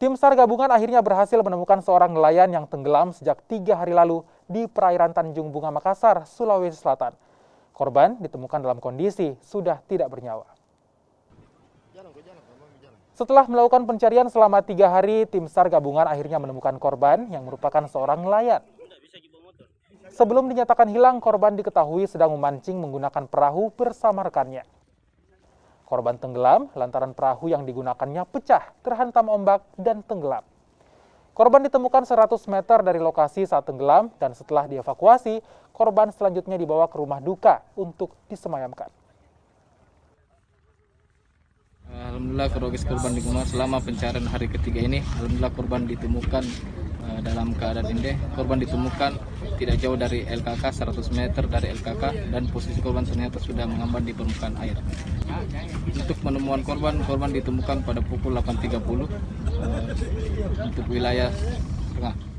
Tim SAR gabungan akhirnya berhasil menemukan seorang nelayan yang tenggelam sejak 3 hari lalu di perairan Tanjung Bunga, Makassar, Sulawesi Selatan. Korban ditemukan dalam kondisi sudah tidak bernyawa. Setelah melakukan pencarian selama 3 hari, tim SAR gabungan akhirnya menemukan korban yang merupakan seorang nelayan. Sebelum dinyatakan hilang, korban diketahui sedang memancing menggunakan perahu bersama rekannya. Korban tenggelam lantaran perahu yang digunakannya pecah, terhantam ombak, dan tenggelam. Korban ditemukan 100 meter dari lokasi saat tenggelam, dan setelah dievakuasi, korban selanjutnya dibawa ke rumah duka untuk disemayamkan. Alhamdulillah kronologis korban ditemukan selama pencarian hari ketiga ini. Alhamdulillah korban ditemukan dalam keadaan indeh. Korban ditemukan tidak jauh dari LKK, 100 meter dari LKK, dan posisi korban ternyata sudah mengambang di permukaan air. Untuk penemuan korban ditemukan pada pukul 8.30 untuk wilayah tengah.